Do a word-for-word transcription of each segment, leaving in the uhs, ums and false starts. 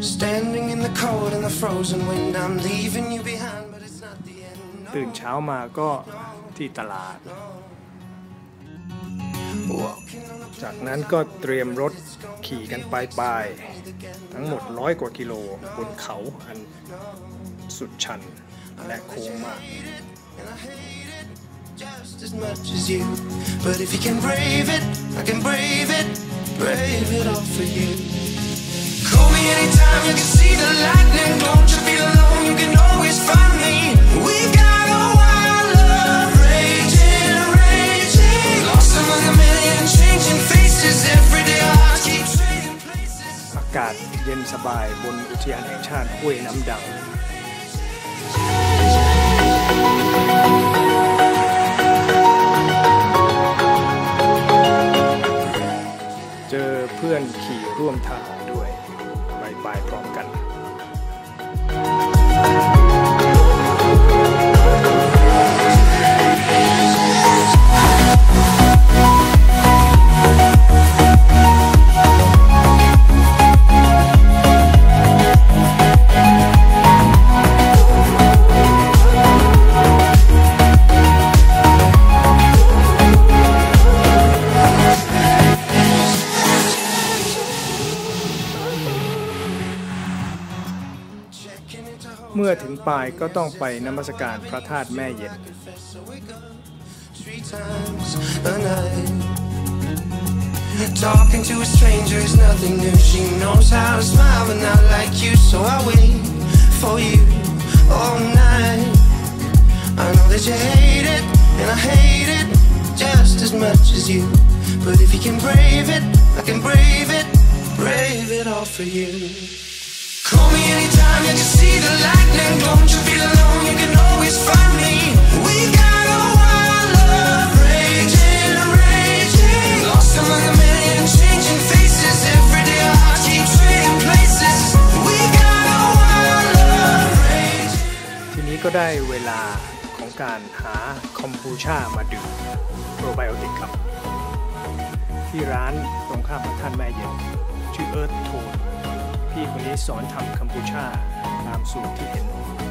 Standing in the cold and the frozen wind, I'm leaving you behind, but it's not the end. ตื่นเช้ามาก็ที่ตลาดจากนั้นก็เตรียมรถขี่กันไปไปทั้งหมดร้อยกว่ากิโลบนเขาอันสุดชันและโค้งมาก Just as much as you, but if you can brave it, I can brave it, brave it all for you. Call me anytime, you can see the lightning. Don't you feel alone, you can always find me. We've got a wild love, raging, raging, lost among a million changing faces. Every day our hearts keep trading places. อากาศเย็นสบายบนอุทยานแห่งชาติห้วยน้ำดังเจอเพื่อนขี่ร่วมทางด้วยไปไปพร้อมกันเมื่อถึงปายก็ต้องไปนมัสการพระธาตุแม่เย็น Talking to a stranger is nothing new. She knows how to smile but not like you, so I wait for you all night. I know that you hate it and I hate it just as much as you, but if you can brave it, I can brave it, brave it all for you.Call me anytime, you can see the lightning. Don't you feel alone, you can always find me. We got a wild love, raging, raging, lost among a million changing faces. Every day our hearts keep trading places. We got a wild love, raging. ทีนี้ก็ได้เวลาของการหาคอมบูชามาดื่มโปรไบโอติกครับที่ร้านตรงข้ามพระธาตุแม่เย็นชื่อเอิร์ธโทนพี่คนนี้สอนทำคัมพูชาตามสูตรที่เห็น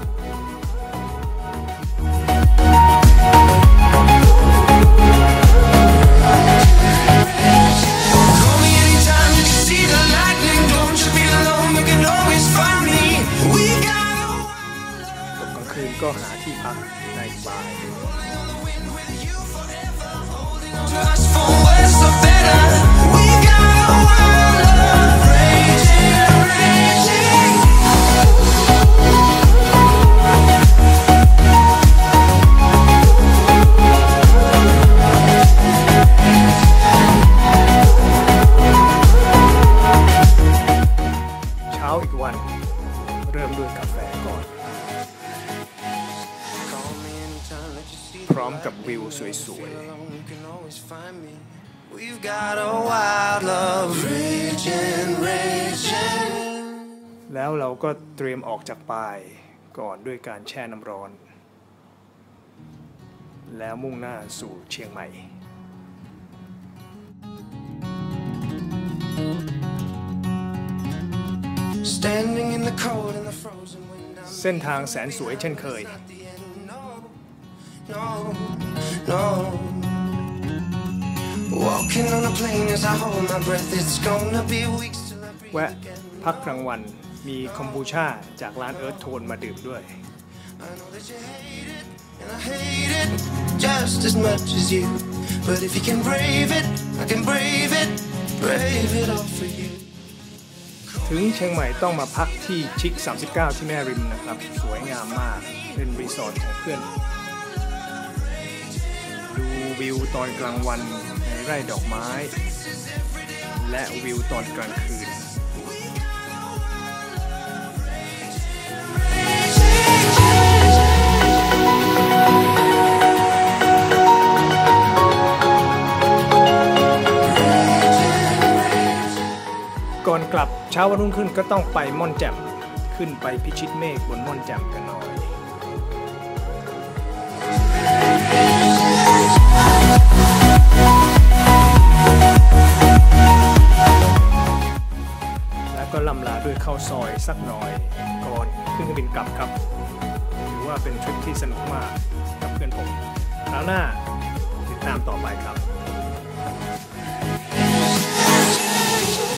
ตกกลางคืนก็หาที่พักในบาร์เริ่มด้วยกาแฟก่อนพร้อมกับวิวสวยๆแล้วเราก็เตรียมออกจากปายก่อนด้วยการแช่น้ำร้อนแล้วมุ่งหน้าสู่เชียงใหม่เส้นทางแสนสวยเช่นเคยแวะพักกลางวันมีคอมบูชาจากร้านเอิร์ธโทนมาดื่มด้วยถึงเชียงใหม่ต้องมาพักที่ชิคสามสิบเก้าที่แม่ริมนะครับสวยงามมากเป็นรีสอร์ทของเพื่อนดูวิวตอนกลางวันในไร่ดอกไม้และวิวตอนกลางคืนก่อนกลับเช้าวันรุ่งขึ้นก็ต้องไปม่อนแจ่มขึ้นไปพิชิตเมฆบนม่อนแจ่มกันหน่อยแล้วก็ล่ำลาด้วยเข้าซอยสักหน่อยก่อนขึ้นเครื่องบินกลับครับถือว่าเป็นทริปที่สนุกมากกับเพื่อนผมคราวหน้าติดตามต่อไปครับ